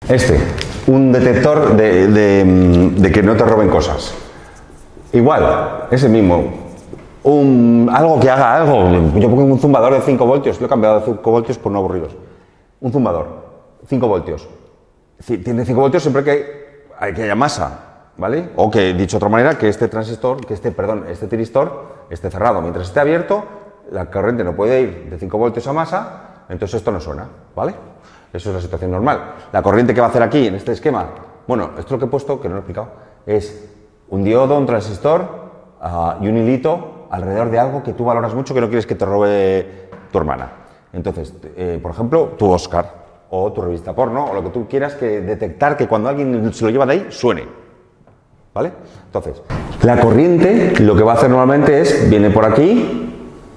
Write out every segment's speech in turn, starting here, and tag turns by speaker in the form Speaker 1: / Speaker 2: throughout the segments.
Speaker 1: Un detector de que no te roben cosas. Igual, ese mismo. Algo que haga algo. Yo pongo un zumbador de 5 voltios, lo he cambiado de 5 voltios por no aburridos. Un zumbador, 5 voltios. Tiene 5 voltios siempre que haya masa, ¿vale? O que, dicho de otra manera, que este transistor, este tiristor esté cerrado. Mientras esté abierto, la corriente no puede ir de 5 voltios a masa, entonces esto no suena, ¿vale? Eso es la situación normal. La corriente que va a hacer aquí, en este esquema, bueno, esto es lo que he puesto, que no lo he explicado, es un diodo, un transistor y un hilito alrededor de algo que tú valoras mucho, que no quieres que te robe tu hermana. Entonces, por ejemplo, tu Oscar, o tu revista porno, o lo que tú quieras, que detectar que cuando alguien se lo lleva de ahí, suene. ¿Vale? Entonces, la corriente lo que va a hacer normalmente es, viene por aquí,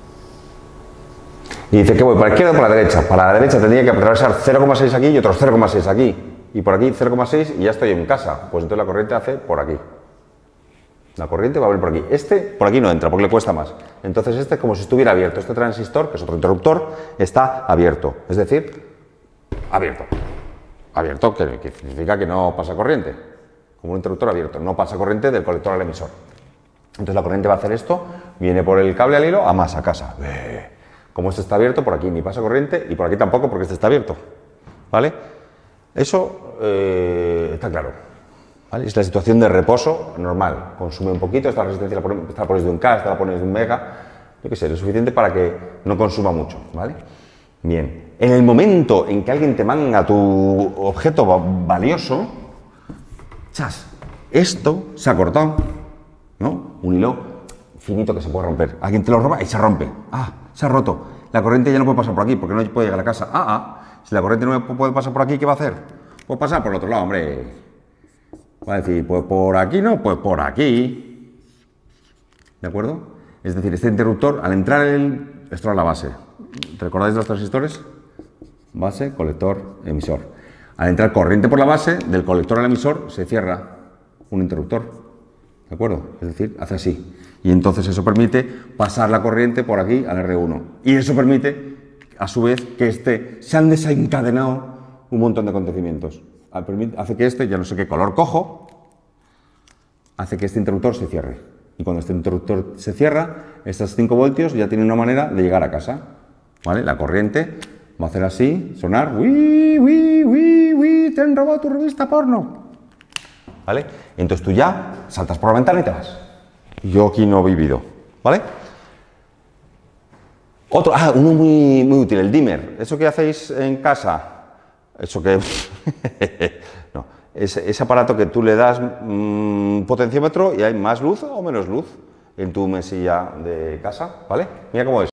Speaker 1: y dice que voy para la izquierda o para la derecha. Para la derecha tendría que atravesar 0,6 aquí y otros 0,6 aquí. Y por aquí 0,6 y ya estoy en casa. Pues entonces la corriente hace por aquí. La corriente va a venir por aquí. Por aquí no entra porque le cuesta más. Entonces es como si estuviera abierto. Este transistor, que es otro interruptor, está abierto. Es decir, abierto. Abierto, que significa que no pasa corriente. Como un interruptor abierto. No pasa corriente del colector al emisor. Entonces la corriente va a hacer esto. Viene por el cable al hilo a más a casa. Como este está abierto, por aquí ni pasa corriente y por aquí tampoco porque este está abierto. ¿Vale? Eso está claro. ¿Vale? Es la situación de reposo normal. Consume un poquito, esta resistencia la pones de 1K, esta la pones de 1 mega, yo qué sé, lo suficiente para que no consuma mucho. ¿Vale? Bien. En el momento en que alguien te manga tu objeto valioso, ¡chas! Esto se ha cortado, ¿no? Un hilo finito que se puede romper. Alguien te lo roba y se rompe. ¡Ah! Se ha roto. La corriente ya no puede pasar por aquí porque no puede llegar a la casa. Si la corriente no puede pasar por aquí, ¿qué va a hacer? Pues pasar por el otro lado, hombre. Va a decir, pues por aquí no, pues por aquí. ¿De acuerdo? Es decir, este interruptor, al entrar esto es la base. ¿Recordáis los transistores? Base, colector, emisor. Al entrar corriente por la base, del colector al emisor se cierra un interruptor. ¿De acuerdo? Es decir, hace así. Y entonces eso permite pasar la corriente por aquí al R1. Y eso permite, a su vez, que se han desencadenado un montón de acontecimientos. Hace que ya no sé qué color cojo, hace que este interruptor se cierre. Y cuando este interruptor se cierra, estos 5 voltios ya tienen una manera de llegar a casa. ¿Vale? La corriente va a hacer así, sonar, te han robado tu revista porno. ¿Vale? Entonces tú ya saltas por la ventana y te vas. Yo aquí no he vivido. ¿Vale? Uno muy útil, el dimmer. ¿Eso que hacéis en casa? Eso que... no, ese aparato que tú le das potenciómetro y hay más luz o menos luz en tu mesilla de casa, ¿vale? Mira cómo es.